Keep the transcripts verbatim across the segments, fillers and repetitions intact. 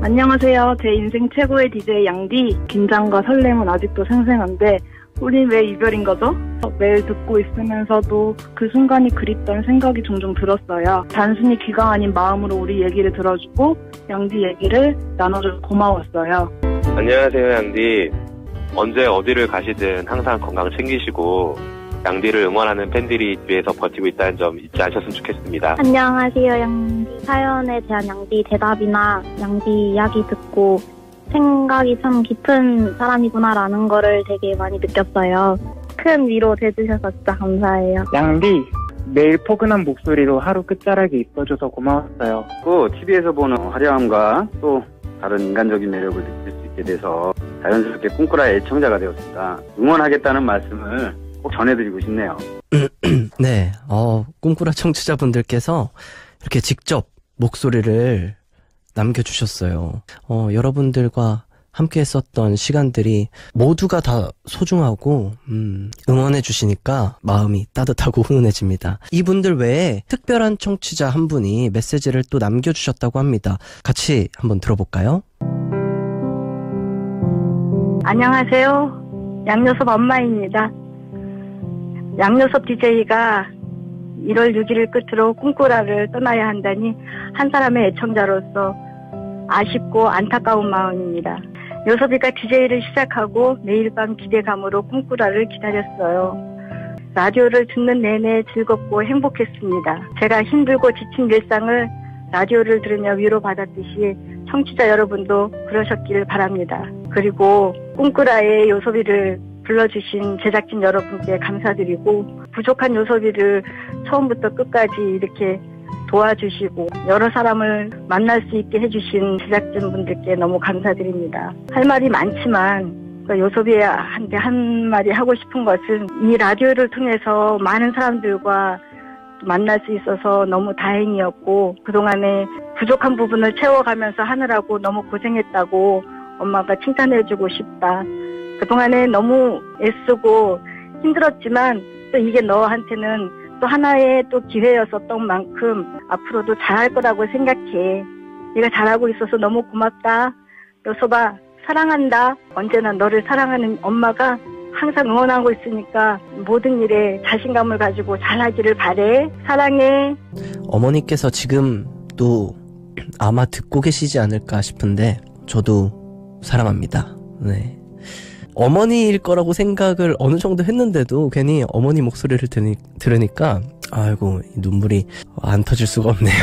안녕하세요. 제 인생 최고의 디제이 양디. 긴장과 설렘은 아직도 생생한데 우린 왜 이별인 거죠? 매일 듣고 있으면서도 그 순간이 그립다는 생각이 종종 들었어요. 단순히 귀가 아닌 마음으로 우리 얘기를 들어주고 양디 얘기를 나눠줘서 고마웠어요. 안녕하세요, 양디. 언제 어디를 가시든 항상 건강 챙기시고 양디를 응원하는 팬들이 뒤에서 버티고 있다는 점 잊지 않으셨으면 좋겠습니다. 안녕하세요, 양디. 사연에 대한 양디 대답이나 양디 이야기 듣고 생각이 참 깊은 사람이구나라는 거를 되게 많이 느꼈어요. 큰 위로 돼주셔서 진짜 감사해요. 양디, 매일 포근한 목소리로 하루 끝자락에 있어줘서 고마웠어요. 또 티비에서 보는 화려함과 또 다른 인간적인 매력을 느낄 수 있게 돼서 자연스럽게 꿈꾸라의 애청자가 되었습니다. 응원하겠다는 말씀을 꼭 전해드리고 싶네요. 네, 어, 꿈꾸라 청취자분들께서 이렇게 직접 목소리를 남겨주셨어요. 어, 여러분들과 함께 했었던 시간들이 모두가 다 소중하고 음, 응원해 주시니까 마음이 따뜻하고 훈훈해집니다. 이분들 외에 특별한 청취자 한 분이 메시지를 또 남겨주셨다고 합니다. 같이 한번 들어볼까요? 안녕하세요. 양요섭 엄마입니다. 양요섭 디제이가 일월 육일을 끝으로 꿈꾸라를 떠나야 한다니 한 사람의 애청자로서 아쉽고 안타까운 마음입니다. 요섭이가 디제이를 시작하고 매일 밤 기대감으로 꿈꾸라를 기다렸어요. 라디오를 듣는 내내 즐겁고 행복했습니다. 제가 힘들고 지친 일상을 라디오를 들으며 위로받았듯이 청취자 여러분도 그러셨길 바랍니다. 그리고 꿈꾸라의 요섭이를 불러주신 제작진 여러분께 감사드리고 부족한 요섭이를 처음부터 끝까지 이렇게 도와주시고 여러 사람을 만날 수 있게 해주신 제작진분들께 너무 감사드립니다. 할 말이 많지만 요섭이한테 한 말이 하고 싶은 것은 이 라디오를 통해서 많은 사람들과 만날 수 있어서 너무 다행이었고 그동안에 부족한 부분을 채워가면서 하느라고 너무 고생했다고 엄마가 칭찬해주고 싶다. 그동안에 너무 애쓰고 힘들었지만 또 이게 너한테는 또 하나의 또 기회였었던 만큼 앞으로도 잘할 거라고 생각해. 네가 잘하고 있어서 너무 고맙다. 요섭아 사랑한다. 언제나 너를 사랑하는 엄마가 항상 응원하고 있으니까 모든 일에 자신감을 가지고 잘하기를 바래. 사랑해. 어머니께서 지금 또 아마 듣고 계시지 않을까 싶은데 저도 사랑합니다. 네. 어머니일 거라고 생각을 어느 정도 했는데도 괜히 어머니 목소리를 들으니, 들으니까 아이고 눈물이 안 터질 수가 없네요.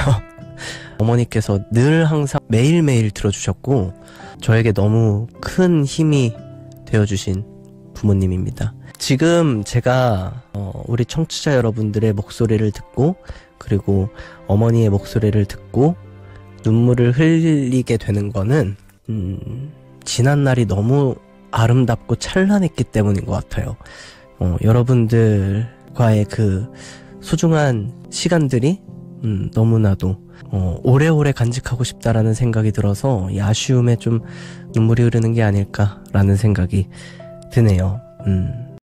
어머니께서 늘 항상 매일매일 들어주셨고 저에게 너무 큰 힘이 되어주신 부모님입니다. 지금 제가 어, 우리 청취자 여러분들의 목소리를 듣고 그리고 어머니의 목소리를 듣고 눈물을 흘리게 되는 거는 음, 지난 날이 너무 아름답고 찬란했기 때문인 것 같아요. 어, 여러분들과의 그 소중한 시간들이 음, 너무나도 어, 오래오래 간직하고 싶다라는 생각이 들어서 이 아쉬움에 좀 눈물이 흐르는 게 아닐까라는 생각이 드네요. 음.